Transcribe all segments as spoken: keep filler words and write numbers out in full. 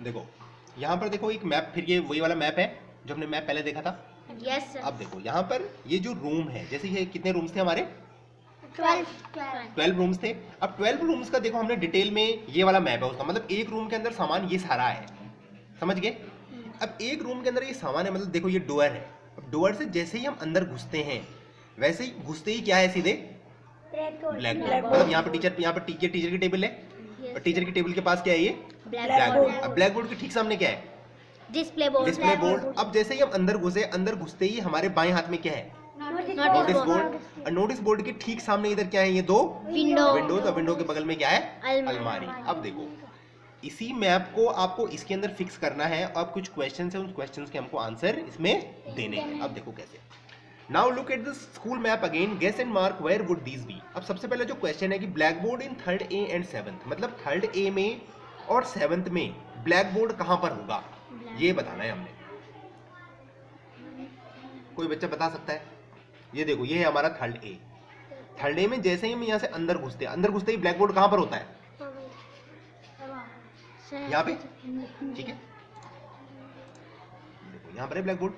देखो यहाँ पर देखो एक मैप, फिर ये वही वाला मैप है जो हमने मैप पहले देखा था। Yes sir. अब देखो यहाँ पर ये जो रूम है, जैसे ये कितने रूम्स थे हमारे, ट्वेल्व ट्वेल्व रूम्स थे। अब ट्वेल्व रूम्स का देखो हमने डिटेल में ये वाला मैप है उसका, मतलब एक रूम के अंदर सामान ये सारा है, समझ गए। अब एक रूम के अंदर ये सामान है, मतलब देखो ये डोर है। अब डोर से जैसे ही हम अंदर घुसते हैं वैसे ही घुसते ही क्या है, सीधे ब्लैक बोर्ड। मतलब यहाँ पर टीचर यहाँ पर टीचर टीचर की टेबल है और टीचर की टेबल के पास क्या है, ये ब्लैक बोर्ड। अब ब्लैक बोर्ड के ठीक सामने क्या है, डिस्प्ले बोर्ड। Display board. अब जैसे ही हम अंदर घुसे, अंदर घुसते ही हमारे बाएं हाथ में क्या है, नोटिस बोर्ड। और नोटिस बोर्ड के ठीक सामने इधर क्या है, ये दो विंडो। विंडोज। और विंडो के बगल में क्या है, अलमारी। अलमारी। अब देखो इसी मैप को आपको इसके अंदर फिक्स करना है और कुछ क्वेश्चन है, उन क्वेश्चंस के हमको आंसर इसमें देने हैं। अब देखो कैसे। Now look at the school map again, guess and mark where would these be. अब सबसे पहले जो क्वेश्चन है कि black board in third A and seventh, मतलब थर्ड ए में और सेवंथ में ब्लैक बोर्ड कहां पर होगा, ये बताना है हमने। कोई बच्चा बता सकता है? ये देखो ये है हमारा थर्ड ए। थर्ड ए में जैसे ही हम यहाँ से अंदर घुसते हैं, अंदर घुसते ही ब्लैक बोर्ड कहां पर होता है, यहाँ पे, ठीक है। देखो यहाँ पर है ब्लैक बोर्ड।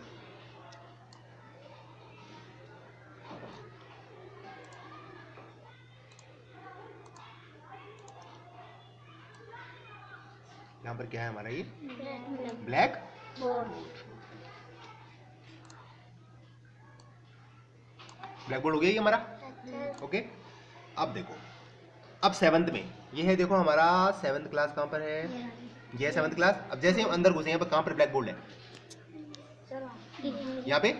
यहाँ पर क्या है हमारा, ये ब्लैक बोर्ड। ब्लैक बोर्ड हो गया ये हमारा, ओके। अब देखो अब सेवंथ में ये है, देखो हमारा सेवंथ क्लास कहाँ पर है, ये है सेवंथ क्लास। अब जैसे हम अंदर घुसे, यहाँ पर कहाँ पर ब्लैक बोर्ड है, यहाँ पे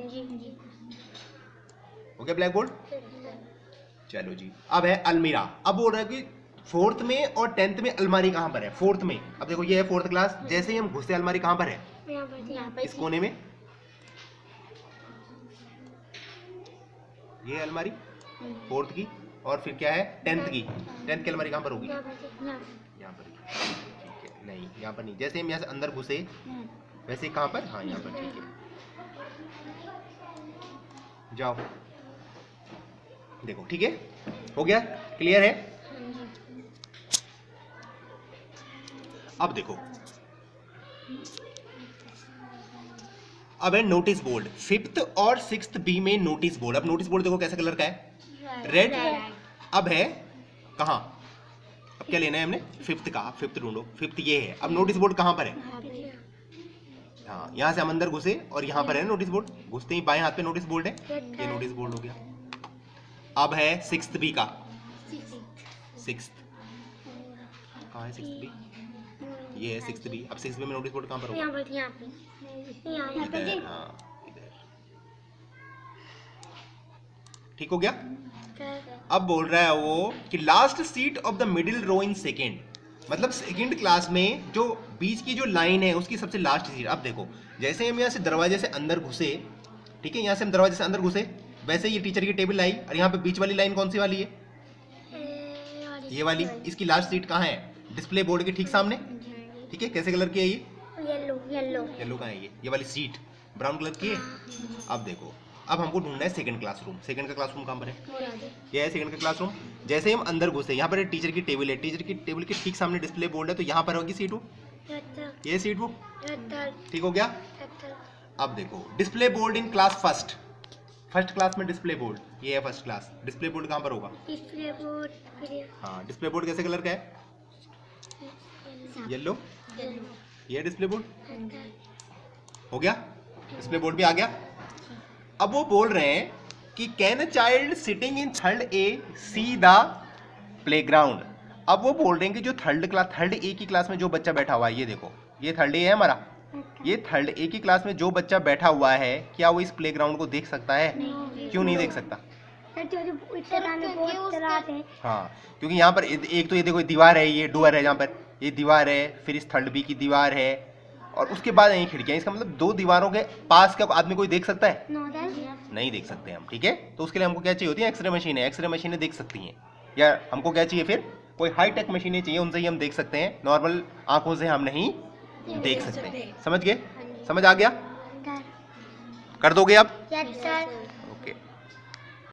हो गया ब्लैक बोर्ड। चलो जी, अब है अलमीरा। अब बोल रहा है कि फोर्थ में और टेंथ में अलमारी कहाँ पर है, फोर्थ में। अब देखो ये है फोर्थ क्लास, जैसे ही हम घुसे अलमारी कहाँ पर है, इस कोने में, ये अलमारी फोर्थ की। और फिर क्या है, टेंथ की। टेंथ की अलमारी कहाँ पर होगी, यहाँ पर, ठीक है। नहीं यहाँ पर नहीं, जैसे हम यहाँ से अंदर घुसे वैसे कहाँ पर, हाँ यहाँ पर, ठीक है। जाओ देखो, ठीक है, हो गया, क्लियर है। अब देखो अब है नोटिस बोर्ड, फिफ्थ और सिक्स्थ बी में नोटिस बोर्ड। अब नोटिस बोर्ड देखो कैसे कलर का है, रेड। अब है कहाँ, अब क्या लेना है हमने, फिफ्थ का। फिफ्थ ढूंढो, फिफ्थ ये है। अब नोटिस बोर्ड कहाँ पर है, हाँ यहाँ से हम अंदर घुसे और यहाँ पर है नोटिस बोर्ड। घुसते ही बाएं हाथ पे नोटिस बोर्ड है, ये नोटिस बोर्ड हो गया। अब है सिक्स्थ बी का, सिक्स्थ कहाँ है, सिक्स्थ बी ये है सिक्स्थ बी। अब सिक्स्थ बी में नोटिस बोर्ड कहाँ पर होगा, इधर, हाँ इधर, ठीक हो गया। अब बोल रहा है वो कि last seat of the middle row in second, मतलब सेकेंड क्लास में जो बीच की जो लाइन है उसकी सबसे लास्ट सीट। अब देखो जैसे हम यहाँ से दरवाजे से अंदर घुसे, ठीक है, यहाँ से हम दरवाजे से अंदर घुसे, वैसे ये टीचर की टेबल आई और यहाँ पे बीच वाली लाइन कौन सी वाली है, ये वाली। इसकी लास्ट सीट कहाँ है, डिस्प्ले बोर्ड के ठीक सामने, ठीक है। कैसे कलर की है ये, येलो येलो येलो कहाँ है, ये ये वाली सीट ब्राउन कलर की है। अब देखो अब हमको ढूंढना है सेकंड क्लासरूम। सेकंड का क्लासरूम कहाँ पर है, ये है सेकंड का क्लासरूम। जैसे हम अंदर घुसे, यहाँ पर टीचर की टेबल है, टीचर की टेबल के ठीक सामने डिस्प्ले बोर्ड है, तो यहाँ पर होगी सीट वो, ये सीट वो, ठीक हो गया। अब देखो display board in class first, first class में डिस्प्ले बोर्ड, ये है फर्स्ट क्लास। डिस्प्ले बोर्ड कहाँ पर होगा, डिस्प्ले बोर्ड, हाँ डिस्प्ले बोर्ड कैसे कलर का है, येलो, ये डिस्प्ले बोर्ड हो गया, डिस्प्ले बोर्ड भी आ गया। अब वो बोल रहे हैं कि can a child sitting in third A see the playground. अब वो बोल रहे हैं कि जो थर्ड क्लास, थर्ड ए की क्लास में जो बच्चा बैठा हुआ है, ये देखो ये थर्ड ए है हमारा, ये थर्ड ए की क्लास में जो बच्चा बैठा हुआ है, क्या वो इस प्लेग्राउंड को देख सकता है, नहीं। क्यों नहीं देख सकता, हाँ क्योंकि यहाँ पर एक तो ये देखो दीवार है, ये डोर है, यहाँ पर ये दीवार है, फिर इस थर्ड बी की दीवार है और उसके बाद यही खिड़कियां। इसका मतलब दो दीवारों के पास का आदमी कोई देख सकता है, नहीं देख सकते हम, ठीक है। तो उसके लिए हमको क्या चाहिए होती है, एक्सरे मशीन है। एक्सरे मशीनें देख सकती हैं, या हमको क्या चाहिए फिर, कोई हाई टेक मशीनें चाहिए, उनसे ही हम देख सकते हैं, नॉर्मल आंखों से हम नहीं देख सकते। समझ गए, समझ आ गया, कर दोगे आप।